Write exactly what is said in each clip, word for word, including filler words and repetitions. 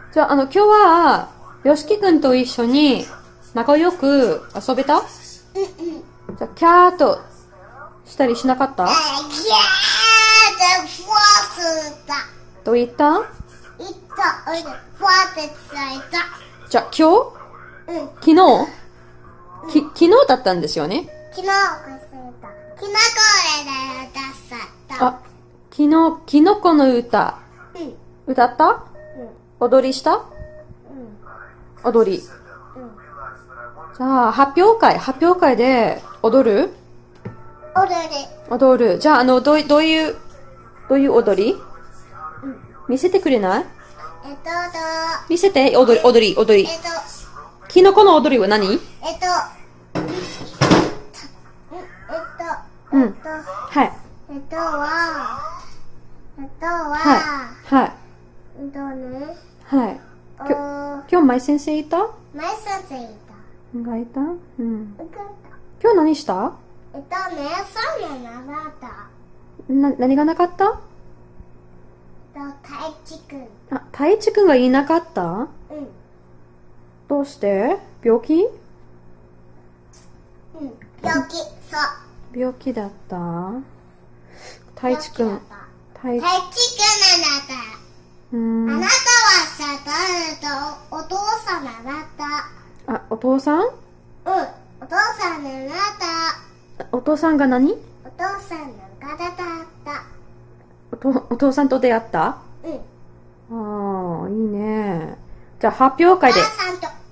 じゃあ、あの、今日は、よしきくんと一緒に仲良く遊べた？ うんうん。 じゃあ、キャーとしたりしなかった？ キャーってフォースだ。 どう言った？ いった、おいで、フォーって伝えた。 じゃあ、今日？ うん。 昨日？き、昨日だったんですよね。 昨日忘れた。きなこれだよ、出さった。 あ、昨日、キノコの歌。 うん。 歌った？ うん。 踊りした？ うん。 踊り。 うん。 じゃあ、発表会、発表会で踊る？ 踊る。 踊る。じゃあ、あの、どう、どういう、どういう踊り？ うん。 見せてくれない？ えっと、 見せて、踊り、踊り、踊り。 えっと、 キノコの踊りは何？ えっと、えっと、 うんえっと、 はい。 えっとは、えっとは、 はい。はい。 えっとね、 はい。 おきょー、 今日、マイ先生いた？ マイ先生いた。 がいた？うん。 受かっ今日何した？ た。えっとね、さんの習った。 な、何がなかった？ えっと、太一くん。 あ、太一くんがいなかった？ うん。 どうして？病気？ うん。病気、そう。 病気だった？太一くん。 病気だった太一。 太一くんなんだった。 うーん。 あなたはさ、誰とお父さん習った。 あ、お父さん？ うん。お父さん習った。 お父さんが何？ お父さんの体だった。 おと、お父さんと出会った？ うん。 ああ、いいね。じゃあ発表会で。 お母さんと、う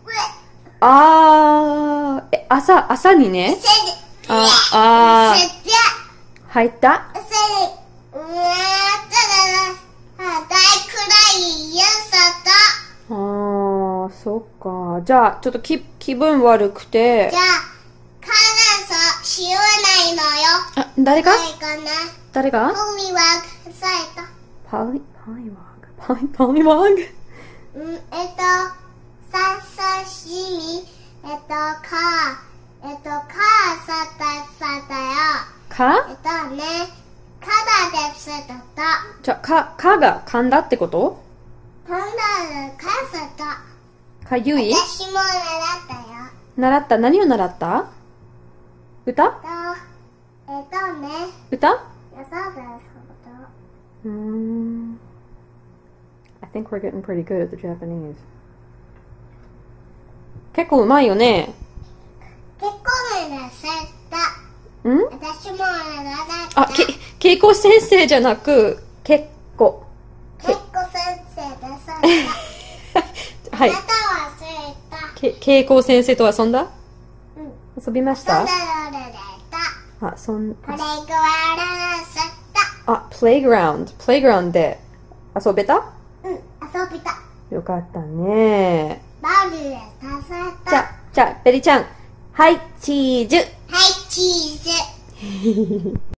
ああ、え、朝、朝にね。 せで、 ああせで、 入ったせで、うわー、ただな、大くらいやさああ、そっか。じゃあ、ちょっと気、気分悪くてた。じゃ。あ、カナさ、知らないのよ。 あ、誰が誰かな。 誰がホミワークされた。 パリ、パリワーグ。パリ、パリワーグ。 うん、えっと、ささしみ、えっと、か、えっと、かさたさたよ。 かえっとね、かだですとと。 じゃあ、か、かが噛んだってこと？ とんだらかさと。 かゆい？ 私も習ったよ。 習った？何を習った？歌？ と、えっとね、 歌？ よさそうそううーん。I think we're getting pretty good at the Japanese. 結構うまいよね。 結構ね、せた。 ん？ 私も習った。 あ、け、けいこ先生じゃなく、結構。 結構先生でさ。 はいあ。なたはせた。 け、けいこ先生と遊んだ？ うん。 遊びましたそんなのでた。 あ、そん、 これぐらいらせた。 あ、playground。playground で遊べた？ うん、遊びた。 よかったね。 バウルで足された。 じゃ、じゃ、ベリちゃん。はい、チーズ。 はい、チーズ。